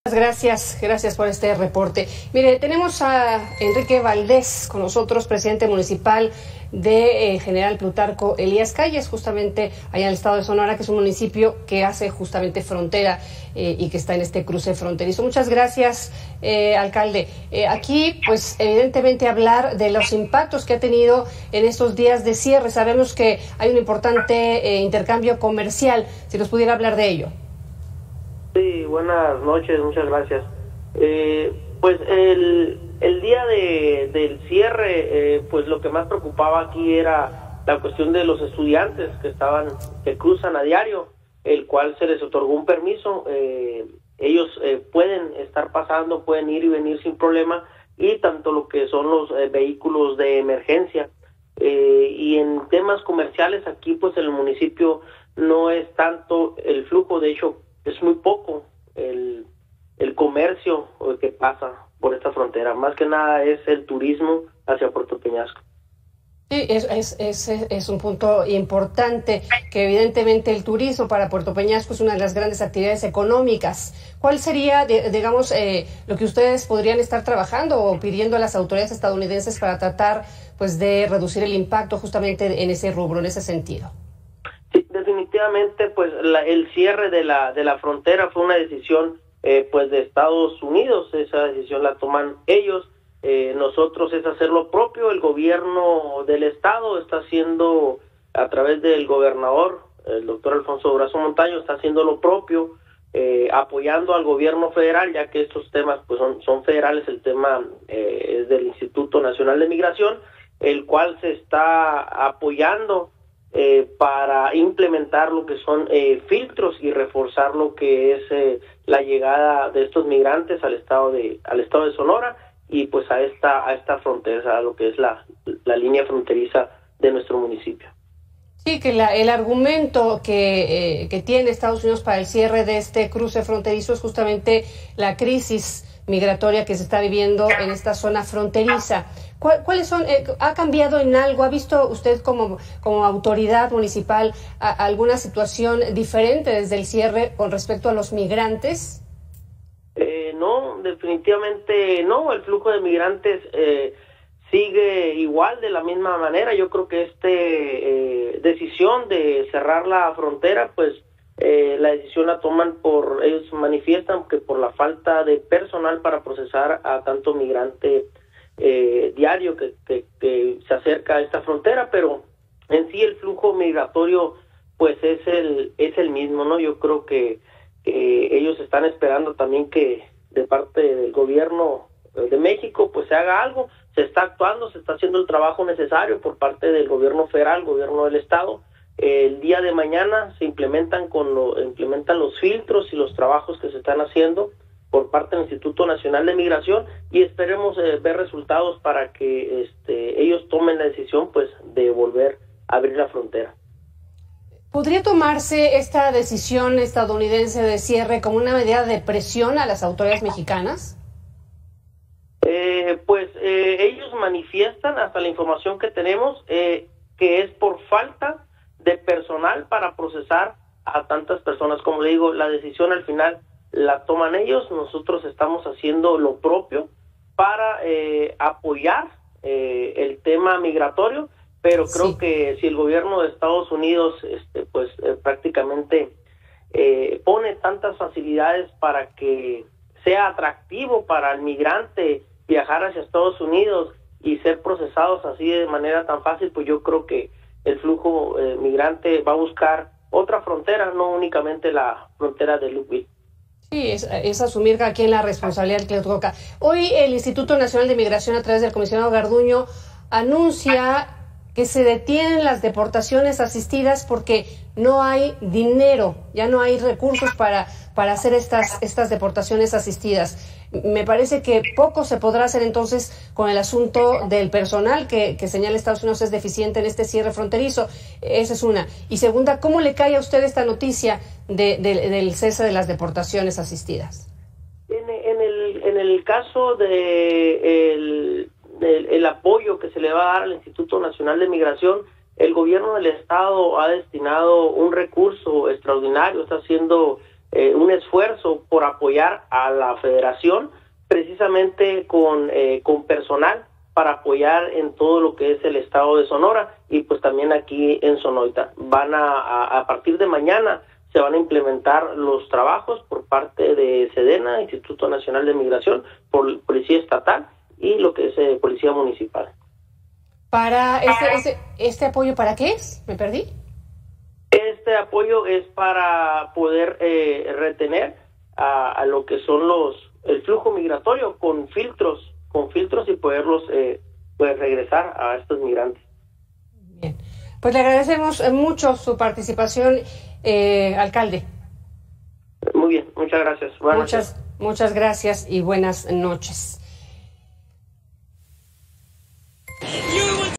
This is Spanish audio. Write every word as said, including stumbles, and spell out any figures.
Gracias, gracias por este reporte. Mire, tenemos a Enrique Valdés con nosotros, presidente municipal de eh, General Plutarco Elías Calles, justamente allá en el estado de Sonora, que es un municipio que hace justamente frontera eh, y que está en este cruce fronterizo. Muchas gracias, eh, alcalde. Eh, aquí, pues, evidentemente hablar de los impactos que ha tenido en estos días de cierre. Sabemos que hay un importante eh, intercambio comercial. Si nos pudiera hablar de ello. Sí, buenas noches, muchas gracias. Eh, pues el, el día de, del cierre, eh, pues lo que más preocupaba aquí era la cuestión de los estudiantes que estaban, que cruzan a diario, el cual se les otorgó un permiso. Eh, ellos eh, pueden estar pasando, pueden ir y venir sin problema, y tanto lo que son los eh, vehículos de emergencia. Eh, y en temas comerciales aquí, pues el municipio no es tanto el flujo, de hecho, es muy poco el, el comercio que pasa por esta frontera. Más que nada es el turismo hacia Puerto Peñasco. Sí, es, es, es, es un punto importante, que evidentemente el turismo para Puerto Peñasco es una de las grandes actividades económicas. ¿Cuál sería, de, digamos, eh, lo que ustedes podrían estar trabajando o pidiendo a las autoridades estadounidenses para tratar, pues, de reducir el impacto justamente en ese rubro, en ese sentido? Sí, definitivamente, pues la, el cierre de la de la frontera fue una decisión eh, pues de Estados Unidos. Esa decisión la toman ellos. Eh, nosotros es hacer lo propio. El gobierno del estado está haciendo, a través del gobernador, el doctor Alfonso Durazo Montaño, está haciendo lo propio, eh, apoyando al gobierno federal, ya que estos temas pues son, son federales. El tema eh, es del Instituto Nacional de Migración, el cual se está apoyando Eh, para implementar lo que son eh, filtros y reforzar lo que es eh, la llegada de estos migrantes al estado de al estado de Sonora y pues a esta a esta frontera, a lo que es la la línea fronteriza de nuestro municipio. Sí, que la, el argumento que, eh, que tiene Estados Unidos para el cierre de este cruce fronterizo es justamente la crisis migratoria que se está viviendo en esta zona fronteriza. ¿Cuáles son? Eh, ¿Ha cambiado en algo? ¿Ha visto usted como, como autoridad municipal a, a alguna situación diferente desde el cierre con respecto a los migrantes? Eh, no, definitivamente no. El flujo de migrantes eh, sigue igual, de la misma manera. Yo creo que esta eh, decisión de cerrar la frontera, pues eh, la decisión la toman por, ellos manifiestan que por la falta de personal para procesar a tanto migrante Eh, diario que, que, que se acerca a esta frontera, pero en sí el flujo migratorio pues es el es el mismo, ¿no? Yo creo que, que ellos están esperando también que de parte del gobierno de México pues se haga algo. Se está actuando, se está haciendo el trabajo necesario por parte del gobierno federal, gobierno del estado. Eh, el día de mañana se implementan con lo, implementan los filtros y los trabajos que se están haciendo por parte del Instituto Nacional de Migración, y esperemos eh, ver resultados para que este, ellos tomen la decisión pues de volver a abrir la frontera. ¿Podría tomarse esta decisión estadounidense de cierre como una medida de presión a las autoridades mexicanas? Eh, pues eh, ellos manifiestan, hasta la información que tenemos, eh, que es por falta de personal para procesar a tantas personas. Como le digo, la decisión al final la toman ellos. Nosotros estamos haciendo lo propio para eh, apoyar eh, el tema migratorio, pero creo sí. que si el gobierno de Estados Unidos este, pues eh, prácticamente eh, pone tantas facilidades para que sea atractivo para el migrante viajar hacia Estados Unidos y ser procesados así de manera tan fácil, pues yo creo que el flujo eh, migrante va a buscar otra frontera, no únicamente la frontera de Lubbock. Sí, es, es asumir aquí en la responsabilidad que le toca. Hoy el Instituto Nacional de Migración, a través del comisionado Garduño, anuncia que se detienen las deportaciones asistidas porque no hay dinero, ya no hay recursos para, para hacer estas, estas deportaciones asistidas. Me parece que poco se podrá hacer entonces con el asunto del personal que, que señala Estados Unidos es deficiente en este cierre fronterizo. Esa es una. Y segunda, ¿cómo le cae a usted esta noticia de, de, del cese de las deportaciones asistidas? En, en, el, en el caso de el, el, el apoyo que se le va a dar al Instituto Nacional de Migración, el gobierno del estado ha destinado un recurso extraordinario, está haciendo eh, un esfuerzo por apoyar a la federación, precisamente con, eh, con personal para apoyar en todo lo que es el estado de Sonora y pues también aquí en Sonoita. Van a, a, a partir de mañana se van a implementar los trabajos por parte de SEDENA, Instituto Nacional de Migración, por Policía Estatal y lo que es eh, Policía Municipal. Para este, este, este apoyo, ¿para qué es? ¿Me perdí? Este apoyo es para poder eh, retener a, a lo que son los el flujo migratorio con filtros, con filtros y poderlos eh, pues regresar a estos migrantes. Bien, pues le agradecemos mucho su participación, eh, alcalde. Muy bien, muchas gracias. Buenas muchas, noches. muchas gracias y buenas noches.